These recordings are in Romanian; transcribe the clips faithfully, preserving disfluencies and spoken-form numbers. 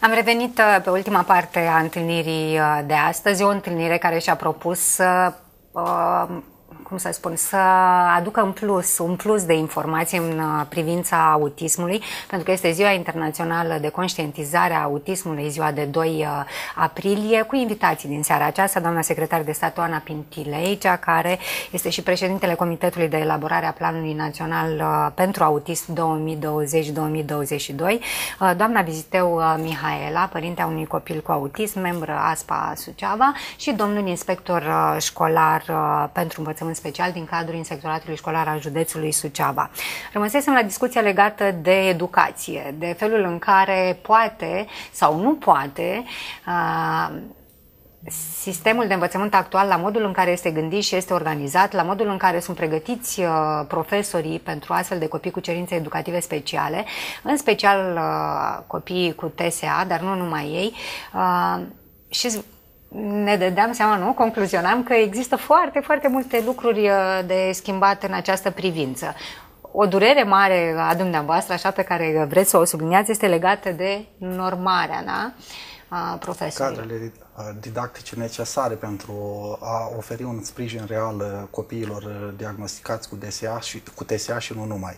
Am revenit pe ultima parte a întâlnirii de astăzi, o întâlnire care și-a propus să, cum să spun, să aducă în plus, un plus de informații în privința autismului, pentru că este Ziua Internațională de Conștientizare a Autismului, ziua de doi aprilie, cu invitații din seara aceasta, doamna secretar de stat Oana Pintilei, cea care este și președintele Comitetului de Elaborare a Planului Național pentru Autism două mii douăzeci două mii douăzeci și doi, doamna Viziteu Mihaela, părintea unui copil cu autism, membră A S P A Suceava, și domnul inspector școlar pentru învățământ special din cadrul Inspectoratului Școlar al județului Suceava. Rămăsesem la discuția legată de educație, de felul în care poate sau nu poate uh, sistemul de învățământ actual, la modul în care este gândit și este organizat, la modul în care sunt pregătiți uh, profesorii pentru astfel de copii cu cerințe educative speciale, în special uh, copiii cu T S A, dar nu numai ei, uh, și ne dădeam seama, nu? Concluzionam că există foarte, foarte multe lucruri de schimbat în această privință. O durere mare a dumneavoastră, așa, pe care vreți să o subliniați, este legată de normarea, da? A profesorilor. Cadrele didactice necesare pentru a oferi un sprijin real copiilor diagnosticați cu T S A și, cu T S A și nu numai.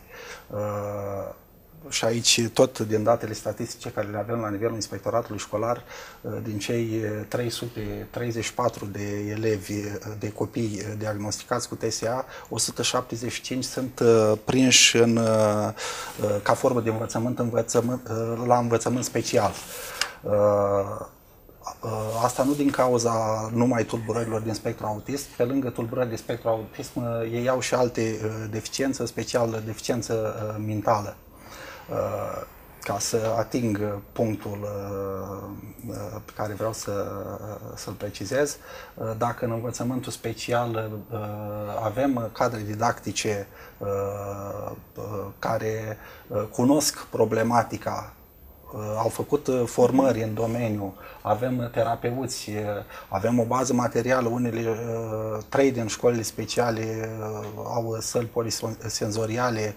Și aici, tot din datele statistice care le avem la nivelul inspectoratului școlar, din cei trei sute treizeci și patru de elevi, de copii diagnosticați cu T S A, o sută șaptezeci și cinci sunt prinși în, ca formă de învățământ, învățământ la învățământ special. Asta nu din cauza numai tulburărilor din spectru autist. Pe lângă tulburări de spectru autism, ei au și alte deficiențe, în special deficiență mentală. Ca să ating punctul pe care vreau să, să-l precizez, dacă în învățământul special avem cadre didactice care cunosc problematica, au făcut formări în domeniu, avem terapeuți, avem o bază materială, unele, trei din școlile speciale au săli polisenzoriale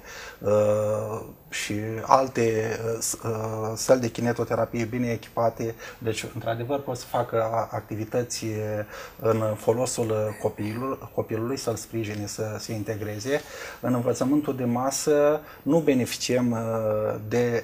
și alte săli de kinetoterapie bine echipate, deci într-adevăr pot să facă activități în folosul copilului, copilului să-l sprijine să se integreze. În învățământul de masă nu beneficiem de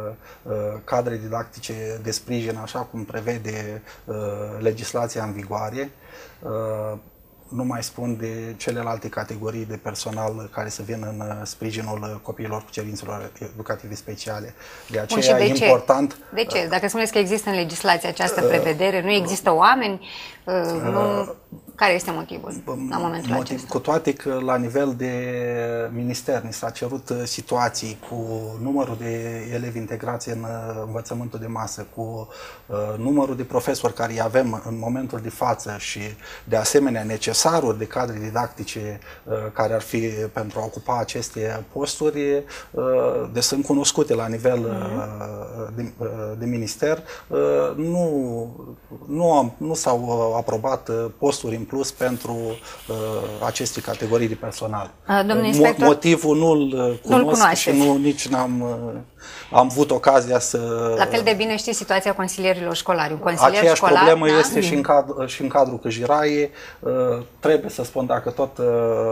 cadre didactice de sprijin așa cum prevede uh, legislația în vigoare. Uh, nu mai spun de celelalte categorii de personal care să vină în sprijinul copiilor cu cerințelor educative speciale. De aceea Bun, e important... De ce? Dacă spuneți că există în legislație această prevedere, nu există oameni, uh, nu... Care este motivul la momentul motiv, acesta? Cu toate că la nivel de minister ni s-a cerut situații cu numărul de elevi integrați în învățământul de masă, cu uh, numărul de profesori care îi avem în momentul de față și de asemenea necesarul de cadre didactice uh, care ar fi pentru a ocupa aceste posturi, uh, de sunt cunoscute la nivel uh, de, uh, de minister, uh, nu, nu, nu s-au aprobat posturi în plus pentru uh, aceste categorii de personal. Domnul inspector, motivul nu-l cunosc nu și nu, nici n-am uh, am avut ocazia să... La fel de bine știi situația consilierilor școlari. Un consilier Aceeași școlar, problemă da? este și în, cadru, și în cadrul Câjiraie. Uh, trebuie să spun, dacă tot uh,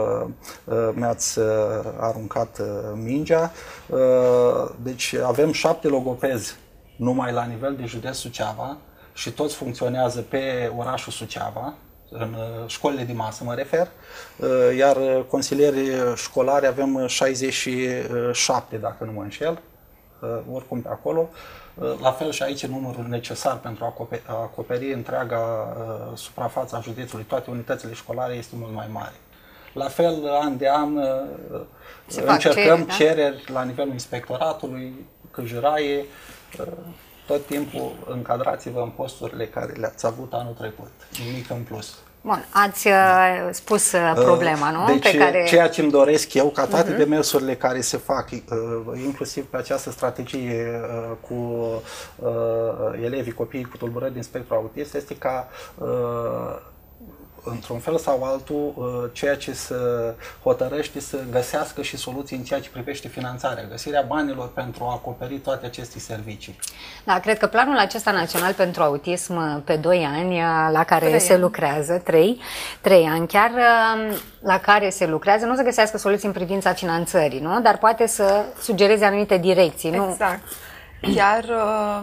uh, mi-ați uh, aruncat uh, mingea, uh, deci avem șapte logopezi numai la nivel de județ Suceava și toți funcționează pe orașul Suceava, în școlile de masă mă refer, iar consilierii școlari avem șaizeci și șapte, dacă nu mă înșel, oricum pe acolo. La fel și aici numărul necesar pentru a acoperi întreaga suprafață a județului, toate unitățile școlare, este mult mai mare. La fel, an de an, Se încercăm cereri, cereri da? la nivelul inspectoratului, Câjiraie, tot timpul încadrați-vă în posturile care le-ați avut anul trecut, nimic în plus. Bun, ați uh, spus uh, problema, nu? Deci, pe care... ceea ce îmi doresc eu, ca toate uh-huh. demersurile care se fac, uh, inclusiv pe această strategie uh, cu uh, elevii, copiii cu tulburări din spectru autist, este ca uh, într-un fel sau altul, ceea ce se hotărăște să găsească și soluții în ceea ce privește finanțarea, găsirea banilor pentru a acoperi toate aceste servicii. Da, cred că planul acesta național pentru autism pe doi ani, la care trei se ani. lucrează, trei, trei ani chiar, la care se lucrează, nu o să găsească soluții în privința finanțării, nu? Dar poate să sugereze anumite direcții, nu? Exact. Chiar uh,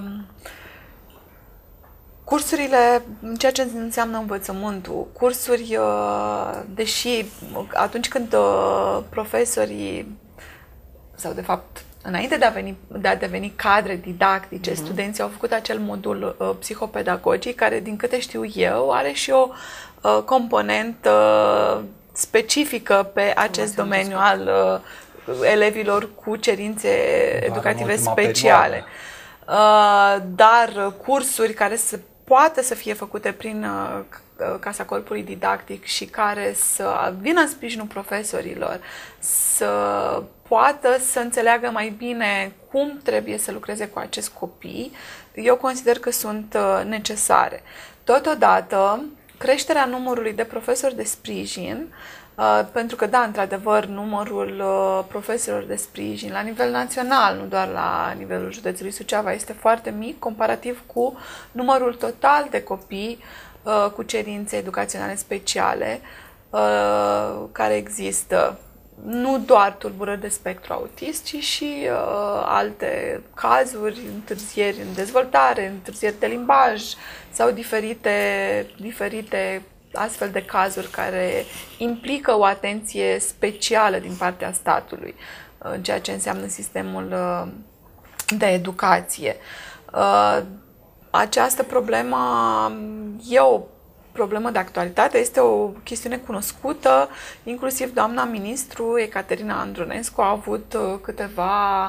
cursurile, ceea ce înseamnă învățământul, cursuri, uh, deși atunci când uh, profesorii, sau de fapt înainte de a, veni, de a deveni cadre didactice, mm-hmm. studenții au făcut acel modul uh, psihopedagogic, care, din câte știu eu, are și o uh, componentă uh, specifică pe acest domeniu al uh, elevilor cu cerințe Dar educative speciale. Uh, dar cursuri care să poată să fie făcute prin uh, Casa Corpului Didactic și care să vină în sprijinul profesorilor, să poată să înțeleagă mai bine cum trebuie să lucreze cu acest copii, eu consider că sunt uh, necesare. Totodată, creșterea numărului de profesori de sprijin, Uh, pentru că, da, într-adevăr, numărul uh, profesorilor de sprijin la nivel național, nu doar la nivelul județului Suceava, este foarte mic, comparativ cu numărul total de copii uh, cu cerințe educaționale speciale uh, care există. Nu doar tulburări de spectru autist, ci și uh, alte cazuri, întârzieri în dezvoltare, întârzieri de limbaj sau diferite, diferite astfel de cazuri care implică o atenție specială din partea statului în ceea ce înseamnă sistemul de educație. Această problemă e o problemă de actualitate, este o chestiune cunoscută, inclusiv doamna ministru Ecaterina Andronescu a avut câteva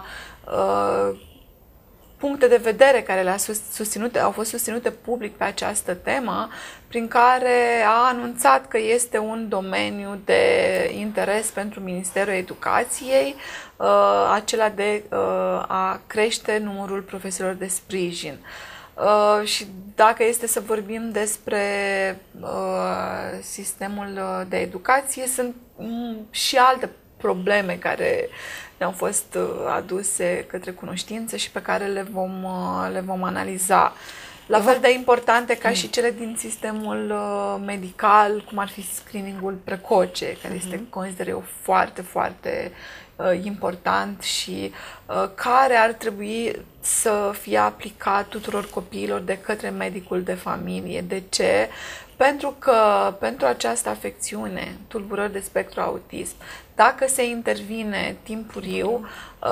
puncte de vedere care le-a susținut, au fost susținute public pe această temă, prin care a anunțat că este un domeniu de interes pentru Ministerul Educației, uh, acela de uh, a crește numărul profesorilor de sprijin. Uh, și dacă este să vorbim despre uh, sistemul de educație, sunt um, și alte probleme care ne-au fost aduse către cunoștință și pe care le vom, le vom analiza. La fel de importante ca și cele din sistemul medical, cum ar fi screeningul precoce, care este, consider eu, foarte, foarte important și care ar trebui să fie aplicat tuturor copiilor de către medicul de familie. De ce? Pentru că pentru această afecțiune, tulburări de spectru autism, dacă se intervine timpuriu,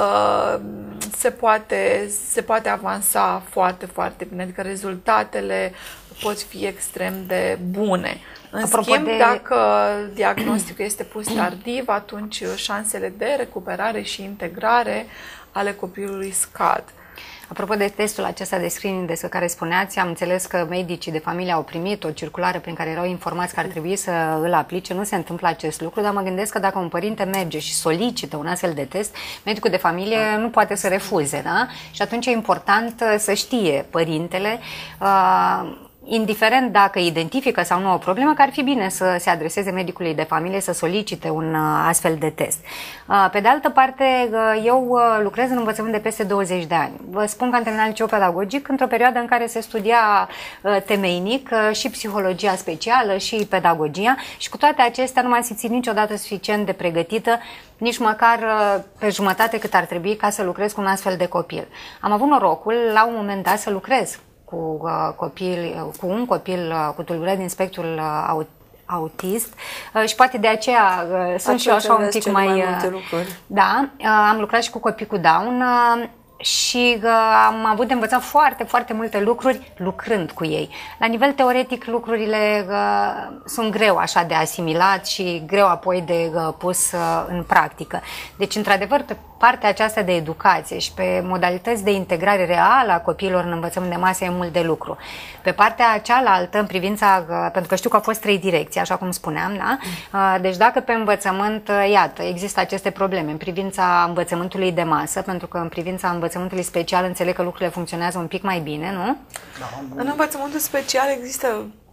se poate, se poate avansa foarte, foarte bine, adică rezultatele pot fi extrem de bune. În Apropo schimb, de... dacă diagnosticul este pus tardiv, atunci șansele de recuperare și integrare ale copilului scad. Apropo de testul acesta de screening despre care spuneați, am înțeles că medicii de familie au primit o circulară prin care erau informați că ar trebui să îl aplice. Nu se întâmplă acest lucru, dar mă gândesc că dacă un părinte merge și solicită un astfel de test, medicul de familie nu poate să refuze, da? Și atunci e important să știe părintele, uh, indiferent dacă identifică sau nu o problemă, că ar fi bine să se adreseze medicului de familie să solicite un astfel de test. Pe de altă parte, eu lucrez în învățământ de peste douăzeci de ani. Vă spun că am terminat liceul pedagogic într-o perioadă în care se studia temeinic și psihologia specială și pedagogia și cu toate acestea nu m-am simțit niciodată suficient de pregătită, nici măcar pe jumătate cât ar trebui ca să lucrez cu un astfel de copil. Am avut norocul la un moment dat să lucrez cu, uh, copil, cu un copil uh, cu tulburări din spectrul uh, aut autist uh, și poate de aceea uh, sunt și eu așa un pic mai... mai uh, da, uh, am lucrat și cu copii cu Down uh, și uh, am avut de învățat foarte, foarte multe lucruri lucrând cu ei. La nivel teoretic lucrurile uh, sunt greu așa de asimilat și greu apoi de uh, pus uh, în practică. Deci, într-adevăr, pe partea aceasta de educație și pe modalități de integrare reală a copiilor în învățământ de masă e mult de lucru. Pe partea cealaltă, în privința, uh, pentru că știu că au fost trei direcții, așa cum spuneam, da? Uh, deci dacă pe învățământ, uh, iată, există aceste probleme în privința învățământului de masă, pentru că în privința învățământului special înțeleg că lucrurile funcționează un pic mai bine, nu? Da, în învățământul special există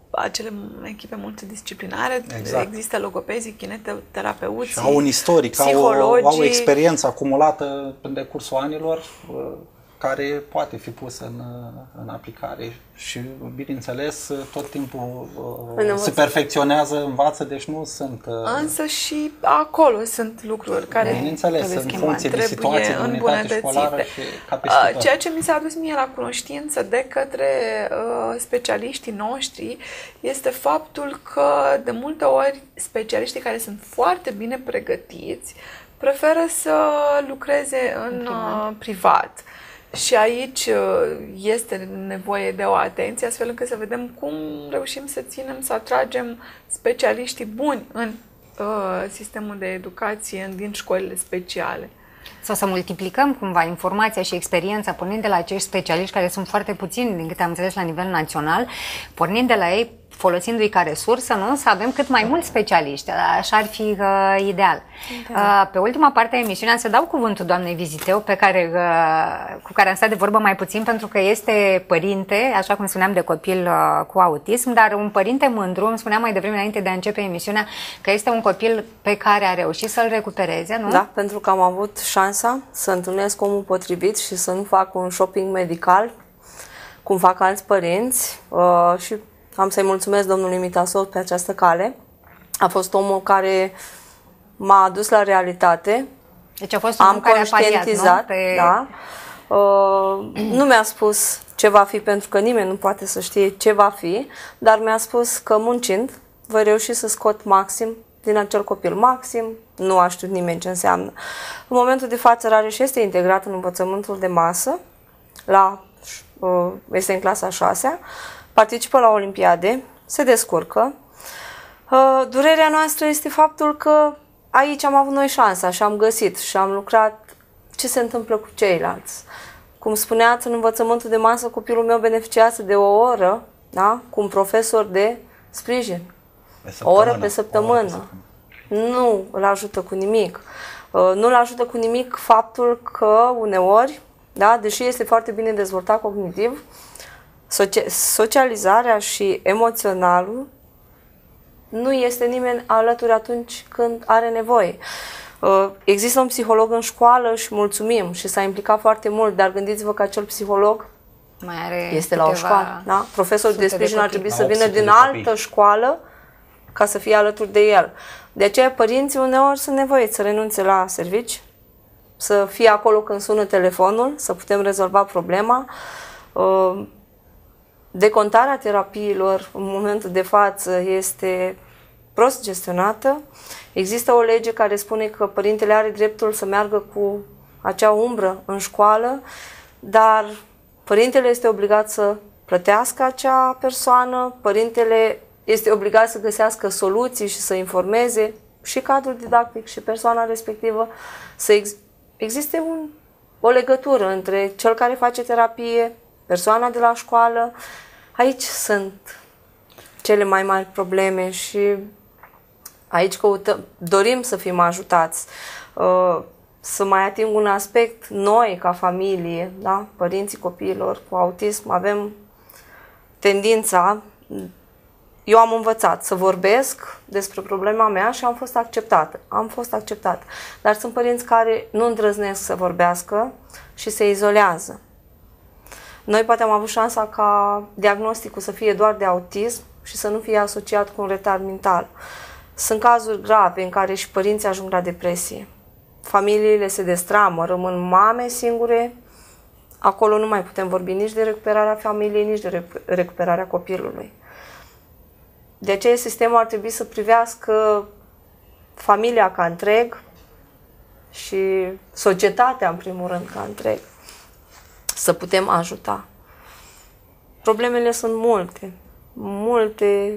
acele echipe multidisciplinare, exact. Există logopezii, kineterapeuții, și au un istoric, au, au o experiență acumulată în decursul anilor care poate fi pusă în, în aplicare și, bineînțeles, tot timpul uh, se perfecționează, învață, deci nu sunt... Uh, Însă și acolo sunt lucruri care bineînțeles, în funcție de situație, de unitate școlară și ca peste tot. Ceea ce mi s-a adus mie la cunoștință de către uh, specialiștii noștri este faptul că, de multe ori, specialiștii care sunt foarte bine pregătiți preferă să lucreze în uh, privat. Și aici este nevoie de o atenție, astfel încât să vedem cum reușim să ținem, să atragem specialiștii buni în uh, sistemul de educație, din școlile speciale. Sau să multiplicăm cumva informația și experiența, pornind de la acești specialiști care sunt foarte puțini, din câte am înțeles, la nivel național, pornind de la ei, folosindu-i ca resursă, nu? Să avem cât mai mulți specialiști. Așa ar fi uh, ideal. Da. Uh, pe ultima parte a emisiunii să dau cuvântul doamnei Viziteu, pe care, uh, cu care am stat de vorbă mai puțin, pentru că este părinte, așa cum spuneam, de copil uh, cu autism, dar un părinte mândru. Îmi spunea mai devreme, înainte de a începe emisiunea, că este un copil pe care a reușit să-l recupereze, nu? Da, pentru că am avut șansa să întâlnesc omul potrivit și să nu fac un shopping medical, cum fac alți părinți, uh, și am să-i mulțumesc domnului Mitasov pe această cale. A fost omul care m-a adus la realitate. Deci a fost omul am care conștientizat, a pariat, nu? Pe... da. Uh, nu mi-a spus ce va fi, pentru că nimeni nu poate să știe ce va fi, dar mi-a spus că muncind voi reuși să scot maxim din acel copil. Maxim, nu a știut nimeni ce înseamnă. În momentul de față, Rareș este integrat în învățământul de masă, la, uh, este în clasa a șasea, participă la olimpiade, se descurcă. Uh, durerea noastră este faptul că aici am avut noi șansa și am găsit și am lucrat ce se întâmplă cu ceilalți. Cum spuneați, în învățământul de masă, copilul meu beneficiază de o oră, da, cu un profesor de sprijin. O oră pe săptămână. Nu îl ajută cu nimic. Uh, nu îl ajută cu nimic faptul că uneori, da, deși este foarte bine dezvoltat cognitiv, socializarea și emoționalul nu este nimeni alături atunci când are nevoie. Există un psiholog în școală și mulțumim și s-a implicat foarte mult, dar gândiți-vă că acel psiholog mai are este la o școală. Da? Profesorul de sprijin ar trebui să vină din altă școală ca să fie alături de el. De aceea părinții uneori sunt nevoiți să renunțe la servici, să fie acolo când sună telefonul, să putem rezolva problema. Decontarea terapiilor în momentul de față este prost gestionată. Există o lege care spune că părintele are dreptul să meargă cu acea umbră în școală, dar părintele este obligat să plătească acea persoană, părintele este obligat să găsească soluții și să informeze și cadrul didactic și persoana respectivă, să ex existe un, o legătură între cel care face terapie, persoana de la școală. Aici sunt cele mai mari probleme și aici căutăm, dorim să fim ajutați. Să mai ating un aspect, noi ca familie, da? Părinții copiilor cu autism, avem tendința, eu am învățat să vorbesc despre problema mea și am fost acceptată. Am fost acceptată. Dar sunt părinți care nu îndrăznesc să vorbească și se izolează. Noi poate am avut șansa ca diagnosticul să fie doar de autism și să nu fie asociat cu un retard mental. Sunt cazuri grave în care și părinții ajung la depresie. Familiile se destramă, rămân mame singure. Acolo nu mai putem vorbi nici de recuperarea familiei, nici de recuperarea copilului. De aceea sistemul ar trebui să privească familia ca întreg și societatea în primul rând ca întreg. Să putem ajuta. Problemele sunt multe, multe.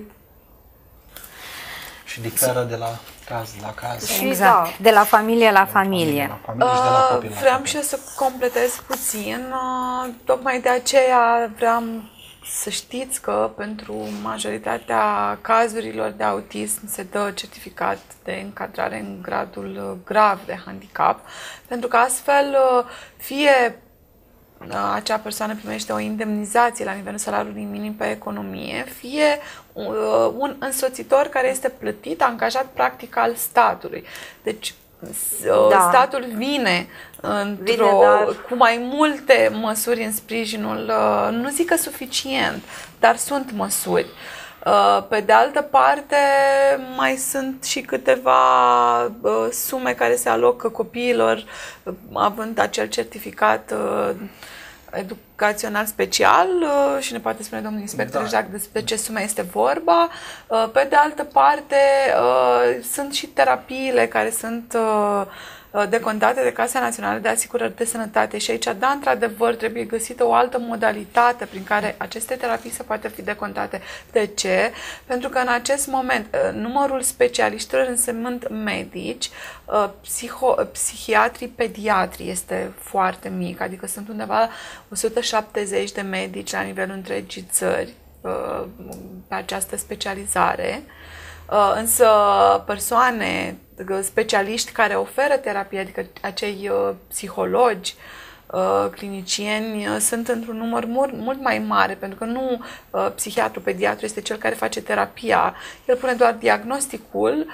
Și diferă de la caz la caz. Și exact. Da. De la familie la familie. De la familie și de la copil la vreau copil. și eu să completez puțin. Tocmai de aceea vreau să știți că pentru majoritatea cazurilor de autism se dă certificat de încadrare în gradul grav de handicap, pentru că astfel fie acea persoană primește o indemnizație la nivelul salariului minim pe economie, fie un însoțitor care este plătit, angajat practic al statului. Deci da. statul vine, vine dar... cu mai multe măsuri în sprijinul, nu zic că suficient, dar sunt măsuri. Pe de altă parte, mai sunt și câteva sume care se alocă copiilor, având acel certificat educațional special, și ne poate spune domnul inspector da. exact despre ce sume este vorba. Pe de altă parte, sunt și terapiile care sunt decontate de Casa Națională de Asigurări de Sănătate și aici, da, într-adevăr, trebuie găsită o altă modalitate prin care aceste terapii să poată fi decontate. De ce? Pentru că în acest moment numărul specialiștilor însemnând medici, psiho, psihiatrii, pediatrii este foarte mic, adică sunt undeva o sută șaptezeci de medici la nivelul întregii țări pe această specializare. Însă persoane, specialiști care oferă terapie, adică acei psihologi, clinicieni, sunt într-un număr mult, mult mai mare, pentru că nu psihiatru, pediatru este cel care face terapia, el pune doar diagnosticul,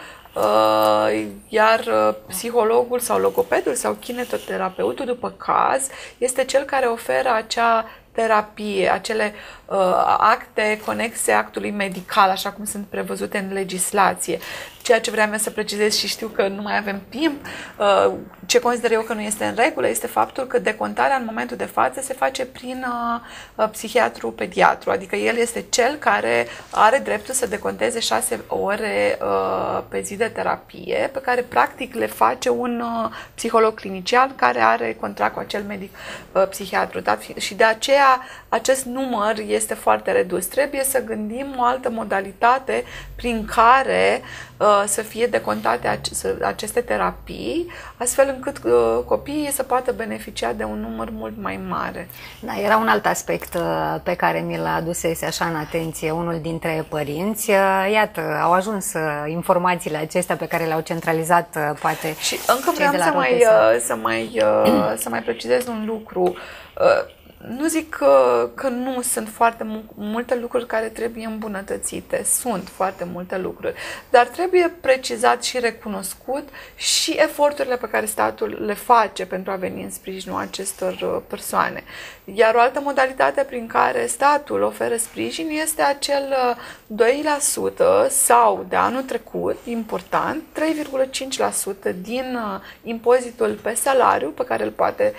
iar psihologul sau logopedul sau kinetoterapeutul, după caz, este cel care oferă acea terapie, acele uh, acte conexe actului medical, așa cum sunt prevăzute în legislație. Ceea ce vreau să precizez și știu că nu mai avem timp, uh, ce consider eu că nu este în regulă, este faptul că decontarea în momentul de față se face prin uh, psihiatru-pediatru, adică el este cel care are dreptul să deconteze șase ore uh, pe zi de terapie, pe care practic le face un uh, psiholog clinician care are contract cu acel medic uh, psihiatru. Da? Și de aceea acest număr este foarte redus. Trebuie să gândim o altă modalitate prin care uh, să fie decontate ace aceste terapii, astfel încât uh, copiii să poată beneficia de un număr mult mai mare. Da, era un alt aspect uh, pe care mi-l adusese așa în atenție unul dintre părinți. Uh, iată, au ajuns uh, informațiile acestea pe care le-au centralizat, uh, poate. Și încă vreau să mai, uh, să, mai, uh, să mai precizez un lucru. Uh, Nu zic că, că nu sunt foarte multe lucruri care trebuie îmbunătățite, sunt foarte multe lucruri, dar trebuie precizat și recunoscut și eforturile pe care statul le face pentru a veni în sprijinul acestor persoane. Iar o altă modalitate prin care statul oferă sprijin este acel doi la sută sau, de anul trecut, important, trei virgulă cinci la sută din impozitul pe salariu pe care îl poate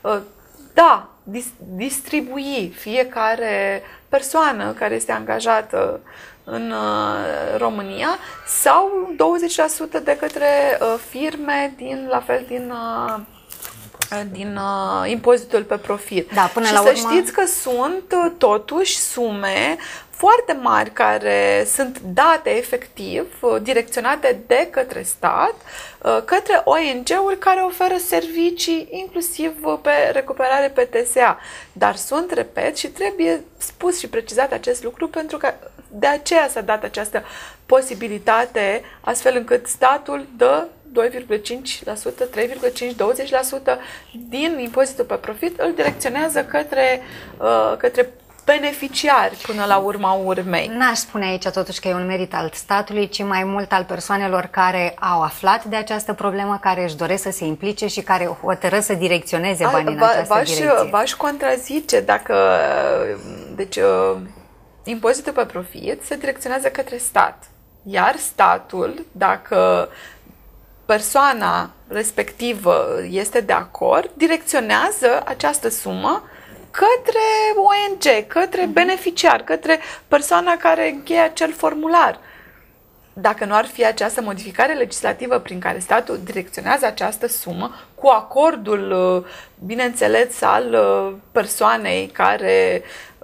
da, distribui fiecare persoană care este angajată în uh, România sau douăzeci la sută de către uh, firme din, la fel, din, uh, din uh, impozitul pe profit. Da, până și la să urmă... știți că sunt uh, totuși sume foarte mari care sunt date efectiv, direcționate de către stat, către O N G-uri care oferă servicii inclusiv pe recuperare pe T S A. Dar sunt, repet, și trebuie spus și precizat acest lucru pentru că de aceea s-a dat această posibilitate, astfel încât statul dă doi virgulă cinci la sută, trei virgulă cinci la sută, douăzeci la sută din impozitul pe profit îl direcționează către, uh, către beneficiari până la urma urmei. N-aș spune aici totuși că e un merit al statului, ci mai mult al persoanelor care au aflat de această problemă, care își doresc să se implice și care hotără să direcționeze banii în această direcție. V-aș contrazice dacă... Deci, impozitul pe profit se direcționează către stat. Iar statul, dacă persoana respectivă este de acord, direcționează această sumă către O N G, către beneficiar, către persoana care încheie acel formular. Dacă nu ar fi această modificare legislativă prin care statul direcționează această sumă, cu acordul, bineînțeles, al persoanei care,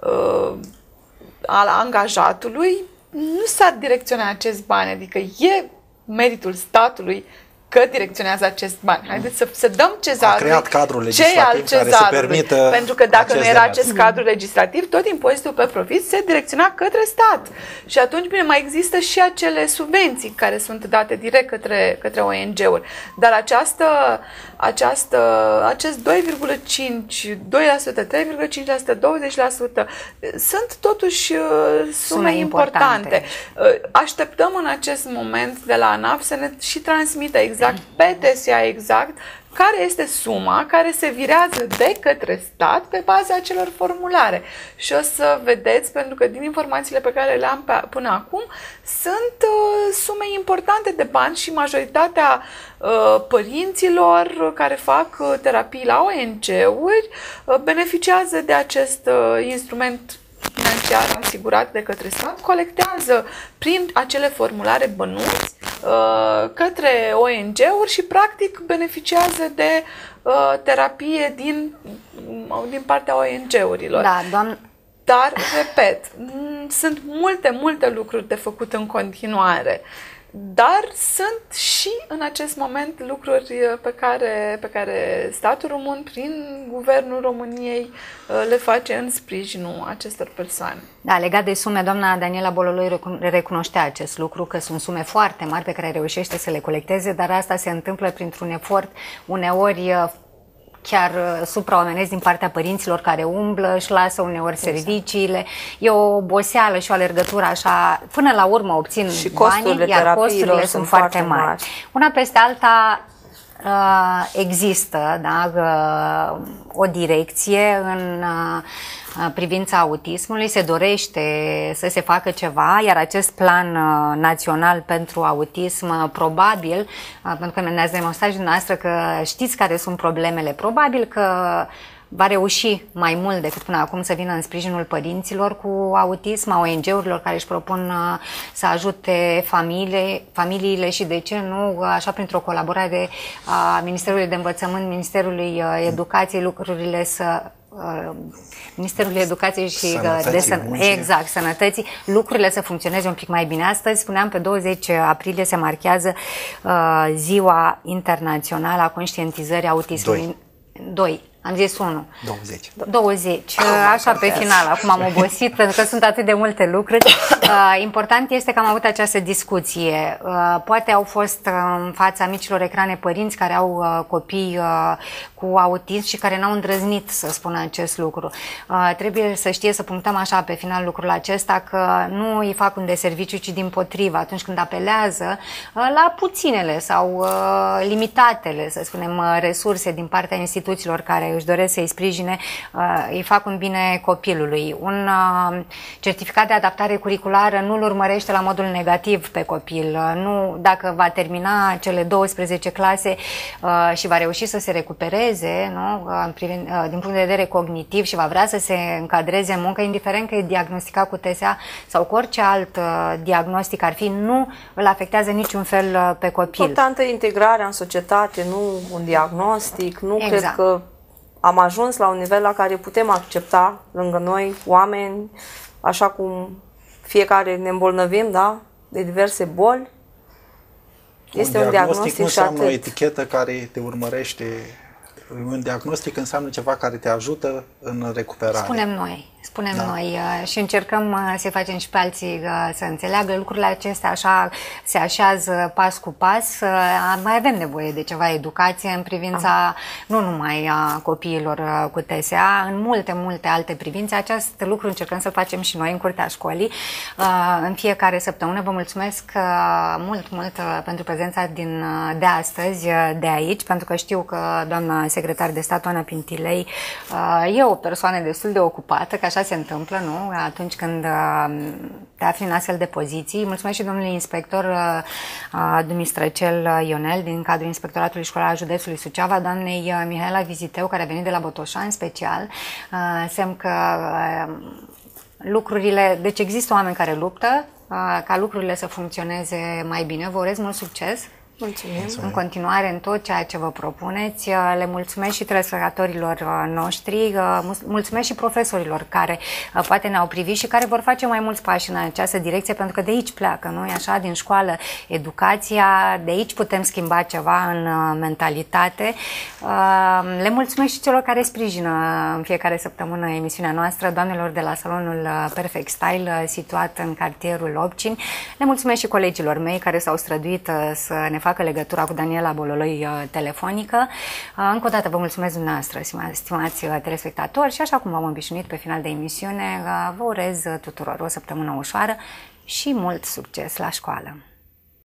al angajatului, nu s-ar direcționa acest bani, adică e meritul statului că direcționează acest bani. Haideți să, să dăm cezarului. A creat cadrul legislativ care să permită. Pentru că dacă nu era demers. acest cadru legislativ, tot impozitul pe profit se direcționa către stat. Și atunci, bine, mai există și acele subvenții care sunt date direct către, către O N G-uri. Dar această, această, acest doi virgulă cinci, doi la sută, trei virgulă cinci la sută, douăzeci la sută sunt totuși sume, sume importante. importante. Așteptăm în acest moment de la ANAF să ne și transmită exact pe T S A exact care este suma care se virează de către stat pe baza acelor formulare. Și o să vedeți, pentru că din informațiile pe care le am pe, până acum, sunt uh, sume importante de bani și majoritatea uh, părinților care fac uh, terapii la O N G-uri uh, beneficiază de acest uh, instrument financiar asigurat de către stat, colectează prin acele formulare bănuți uh, către O N G-uri și practic beneficiază de uh, terapie din, din partea O N G-urilor. Da, doamnă. Dar, repet, sunt multe, multe lucruri de făcut în continuare. Dar sunt și în acest moment lucruri pe care, pe care statul român, prin Guvernul României, le face în sprijinul acestor persoane. Da, legat de sume, doamna Daniela Bololoi recunoștea acest lucru, că sunt sume foarte mari pe care reușește să le colecteze, dar asta se întâmplă printr-un efort uneori chiar supraomenesc din partea părinților care umblă, își lasă uneori serviciile. E o oboseală și o alergătură așa, până la urmă obțin și banii, iar costurile sunt foarte mari. mari. Una peste alta există, da, o direcție în privința autismului, se dorește să se facă ceva, iar acest plan național pentru autism, probabil, pentru că ne-ați demonstrat și dumneavoastră că știți care sunt problemele, probabil că va reuși mai mult decât până acum să vină în sprijinul părinților cu autism, a O N G-urilor care își propun să ajute familie, familiile și, de ce nu, așa printr-o colaborare a Ministerului de Învățământ, Ministerului Educației, lucrurile să Ministerul Educației și Sănătății, de săn... exact, sănătății, lucrurile să funcționeze un pic mai bine. Astăzi, spuneam, pe douăzeci aprilie se marchează uh, Ziua Internațională a Conștientizării Autismului. doi. Am zis unu. douăzeci. douăzeci. Așa pe final. Acum am obosit pentru că sunt atât de multe lucruri. Important este că am avut această discuție. Poate au fost în fața micilor ecrane părinți care au copii cu autism și care n-au îndrăznit să spună acest lucru. Trebuie să știe să punctăm așa pe final lucrul acesta, că nu îi fac un deserviciu, ci dimpotrivă. Atunci când apelează la puținele sau limitatele, să spunem, resurse din partea instituțiilor care își doresc să-i sprijine, îi fac un bine copilului. Un certificat de adaptare curriculară nu îl urmărește la modul negativ pe copil. Nu, dacă va termina cele douăsprezece clase și va reuși să se recupereze, nu, din punct de vedere cognitiv, și va vrea să se încadreze în muncă, indiferent că e diagnosticat cu T S A sau cu orice alt diagnostic ar fi, nu îl afectează niciun fel pe copil. Importantă integrarea în societate, nu un diagnostic. Nu exact. Cred că am ajuns la un nivel la care putem accepta lângă noi oameni, așa cum fiecare ne îmbolnăvim, da, de diverse boli. Este un, un diagnostic, nu și înseamnă atât. o etichetă care te urmărește. Un diagnostic înseamnă ceva care te ajută în recuperare. Spunem noi, spunem da. noi și încercăm să facem și pe alții să înțeleagă lucrurile acestea, așa se așează pas cu pas. Mai avem nevoie de ceva educație în privința nu numai a copiilor cu T S A, în multe, multe alte privințe. Acest lucru încercăm să facem și noi în curtea școlii în fiecare săptămână. Vă mulțumesc mult, mult pentru prezența din, de astăzi, de aici, pentru că știu că doamna secretar de stat, Oana Pintilei, e o persoană destul de ocupată, că așa se întâmplă, nu? Atunci când te afli în astfel de poziții. Mulțumesc și domnului inspector Dumistrăcel Ionel din cadrul Inspectoratului Școlar al Județului Suceava, doamnei Mihaela Viziteu, care a venit de la Botoșani special. Semn că lucrurile, deci există oameni care luptă ca lucrurile să funcționeze mai bine. Vă urez mult succes! Mulțumim. În continuare în tot ceea ce vă propuneți. Le mulțumesc și telespectatorilor noștri, mulțumesc și profesorilor care poate ne-au privit și care vor face mai mulți pași în această direcție, pentru că de aici pleacă, nu așa, din școală, educația, de aici putem schimba ceva în mentalitate. Le mulțumesc și celor care sprijină în fiecare săptămână emisiunea noastră, doamnelor de la salonul Perfect Style, situat în cartierul Obcin. Le mulțumesc și colegilor mei care s-au străduit să ne facă legătura cu Daniela Bololoi telefonică. Încă o dată vă mulțumesc dumneavoastră, stimați telespectatori, și așa cum v-am obișnuit pe final de emisiune, vă urez tuturor o săptămână ușoară și mult succes la școală!